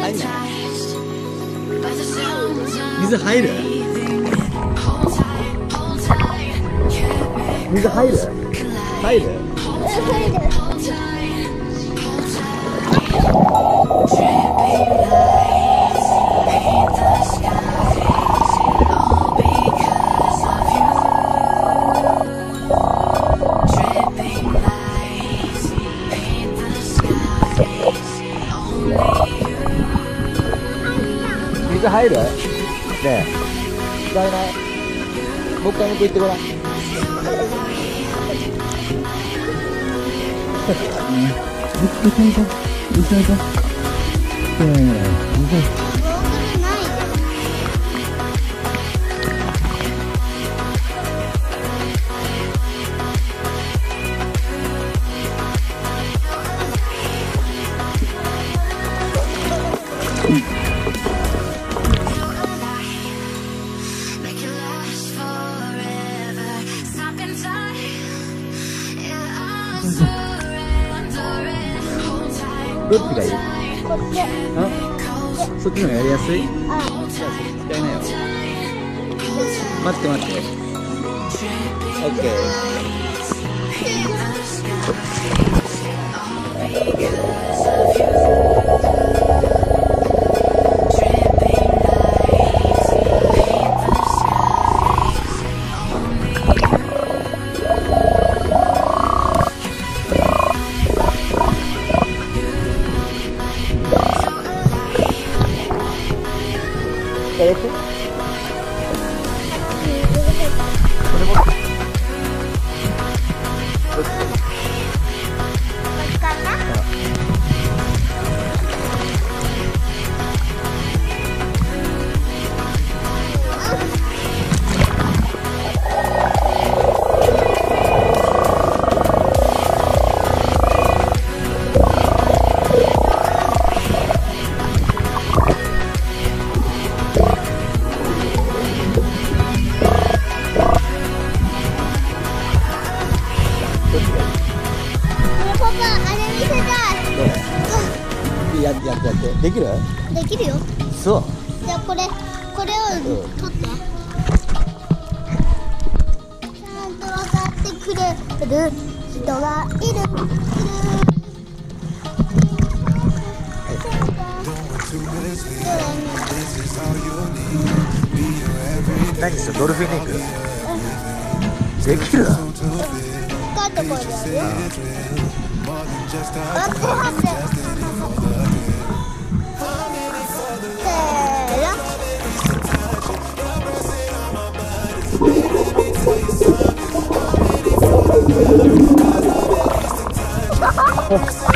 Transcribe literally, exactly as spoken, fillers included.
入んない。水入る？水入る？入る？水入る？ねえ、使えない。もう一回向こう行ってごらん。どっちがいい？こっち。あ、そっちの方がやりやすい？じゃあそっち使いなよ。待って待って。オッケー。これもやってやってやってできる？ できるよ。 そう。 じゃあこれこれを取って。ちゃんと分かってくれる人がいる。 何する？ドルフィンリング？できる？ 深いところでやるよ。バックハッテン。せーの。